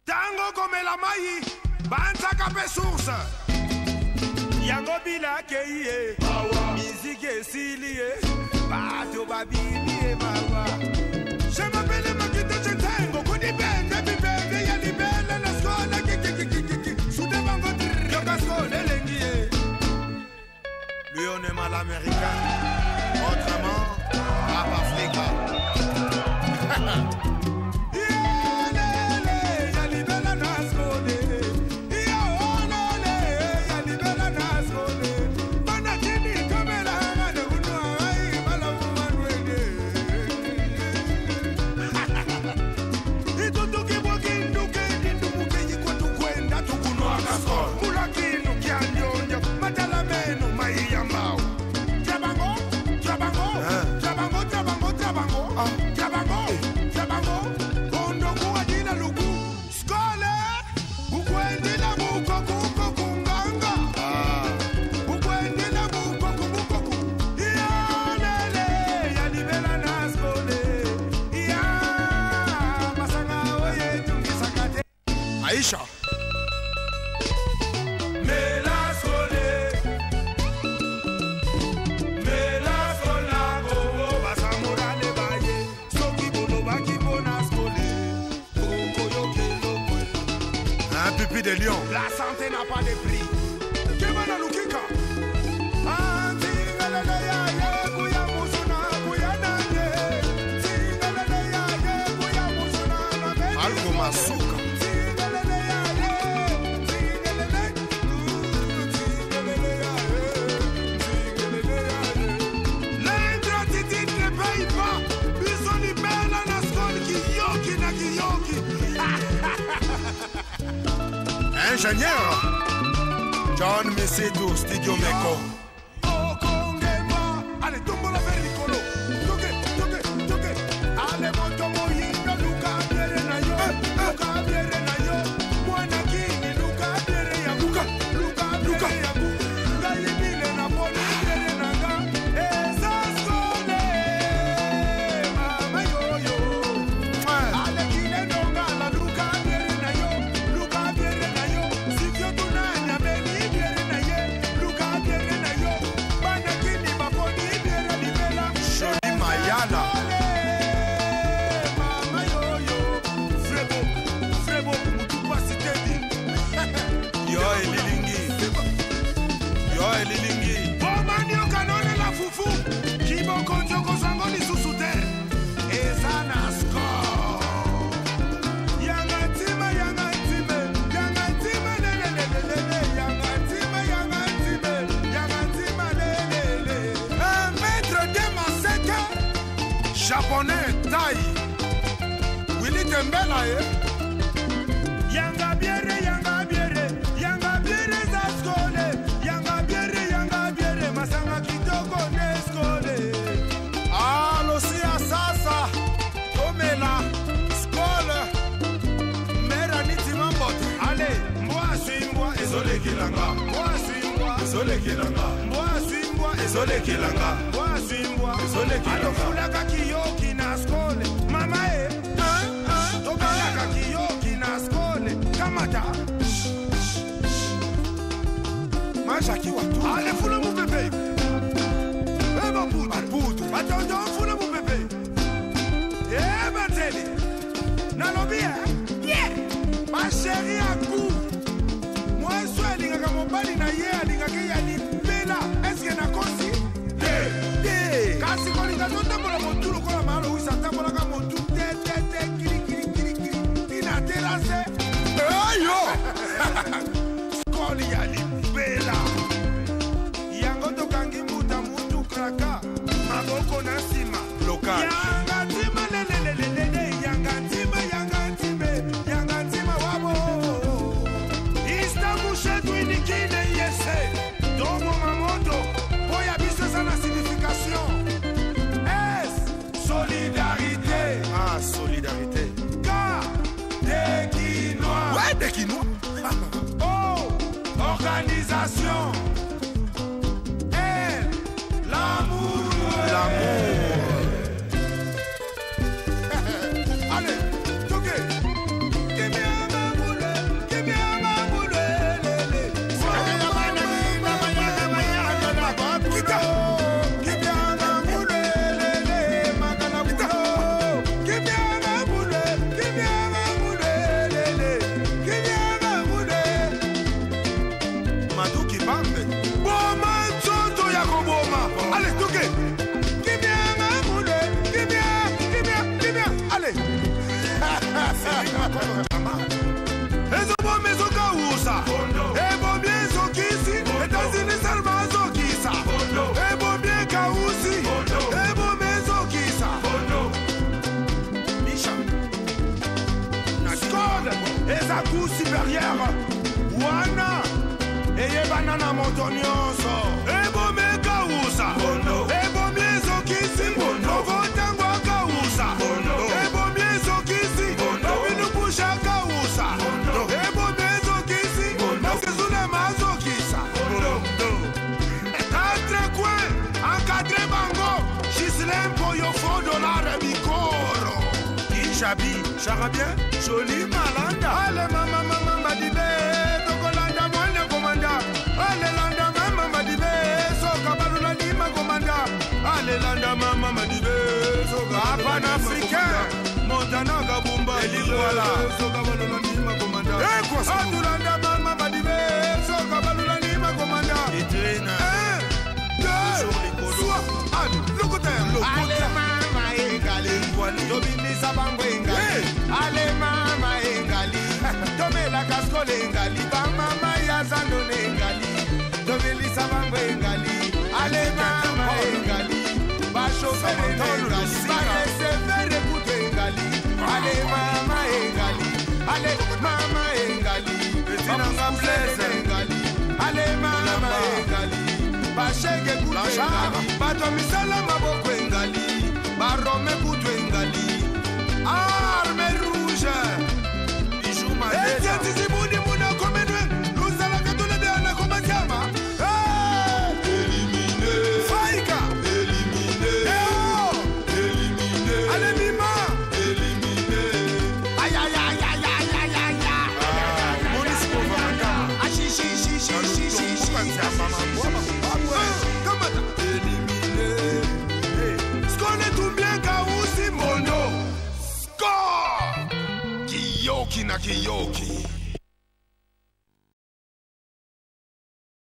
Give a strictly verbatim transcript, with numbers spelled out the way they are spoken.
Tango come la mai, banza cape source. Yango bila keye, musique silie, bato babili mawa. Je m'appelle Makito Chentango, kuni bende bibende ya libele la scola kiki kiki kiki. Soude bango yo cascone lengie. Lui on est mal américain, autrement, rap Africa. Aisha. Un pipi de lion. La santé n'a pas de prix. Kemana Lukika. Algo Masuka. L'ingratitude ne paye pas. Bisoni bella na skol Kiyoki na Kiyoki. Ingénieur John Messedo Studio Meko. Oh Kongema, allez tombe la vericolo. Toke, toke, toke. Allez monto moyino Luka biere na yo. Luka biere na yo. Mwana kini Luka biere ya Luka. Luka Luka ya Luka. Ngai bile na pole biere na nga. Eza skole. Mama yo yo. Allez kile nonga la Luka biere na yo. Luka biere na yo. Sikyo tunanya beli biere na ye. Luka biere na yo. Bana kini baponi biere libela. Shoni Mayala. Mama yo yo. Frebo, frebo mutupa sitedi. Yo elilingi. Yo elilingi. Bomani okanone la fufu. Kibo konjo kosango ni susute. Ezana score. Yanga tima, yanga time. Yanga time, le le le le le le. Yanga time, yanga time. Yanga time, le le le. Un maître de Maseka. Japonais, taille. Willy Tembela, eh. Yanga biere, yanga biere. Yanga biere za skole. Yanga biere, yanga biere. Masanga kitoko ne skole. Alo si asasa. Omela. Skole. Mera niti mambote. Allez, moi suis moi. Ezole kilanga. Moi suis moi. Ezole kilanga. Moi suis moi. Ezole kilanga. Moi suis moi. Ezole kilanga. Alo fulaka Kiyoki na skole. Mama eh. Tobalaka Kiyoki na skole. Kamata. Majaki watu. Ale fula mu bebe. Eba putu. Putu. Batondo fula mu bebe. Eba teli. Nalobia. Yeah. Ma chérie à coup. Moi sois linga mobali na ye linga ke ya libela. Est-ce que na kosi? Eh. Eh. Kasi ko linga tonda bola montulu ko la malo wisa tambola ka montu te te te kiri kiri kiri kiri. Tina terase. Ayo. Skoli ya libela. Yango to kangi muta mutu kraka. Maboko na sima. Local. Yanga tima le le le le le le. Yanga tima yanga time. Yanga tima wabo. Istanbul shetu inikine yese. Domo mamoto. Boya biso sana signification. S. Solidarité. Ah, solidarité. K. Des Quinois. Ouais, des Quinois. Oh. Organisation. L. L'amour. L'amour. Allez, toquez. Ezo bombe zoka usa. E bombe zokisi. Etanzini salma zokisa. E bombe kausi. E bombe zokisa. Misha. Skod. Eza coup supérieur. Wana. Eye banana montonioso. E bombe kausa. E bombe zokisi. Novo tango kausa. E bombe zokisi. Novinu pusha kausa. E bombe zokisi. Nokezuna mazokisa. Quatre coins. Encadré bango. Gislem Poyo faux dollar bicoro. Kishabi. Charabien. Joli malanda. Allez mama mama madibe. Tokolanda mwene komanda. Allez landa mama madibe. Soka balula nima komanda. Allez landa mama madibe. Soka Pan africain. Montana Gabumba. Eli voilà. Soka balula nima komanda. Eh quoi ça? Atulanda mama madibe. Soka balula nima komanda. Etrena. Un, deux, soit. Allez, le côté. Allez mama engali. Dobini sabango engali. Allez mama engali. Tome la cascole engali. Bang mama yazando engali. Dobini sabango engali. Allez mama engali. Ba chauffeur engali. Ba receveur écoute engali. Allez mama engali. Allez mama engali. Betinanga plaise engali. Allez mama engali. Ba chege écoute engali. Ba tomisala maboko engali. Ba rome écoute engali. Arme rouge. Bijou madela. Et tiens tizi mouni mouna komenwe. Nous allons que tous les deux on a commencé à ma. Éliminé. Faïka. Éliminé. Eo. Éliminé. Allez Mima. Éliminé. Aïe aïe aïe aïe aïe aïe aïe aïe. Monisco Vamanda. Ah chi chi chi chi chi chi chi. Comment ça? Éliminé. Skone tout bien Kaousi Mono. Score. Kiyoki na Kiyoki.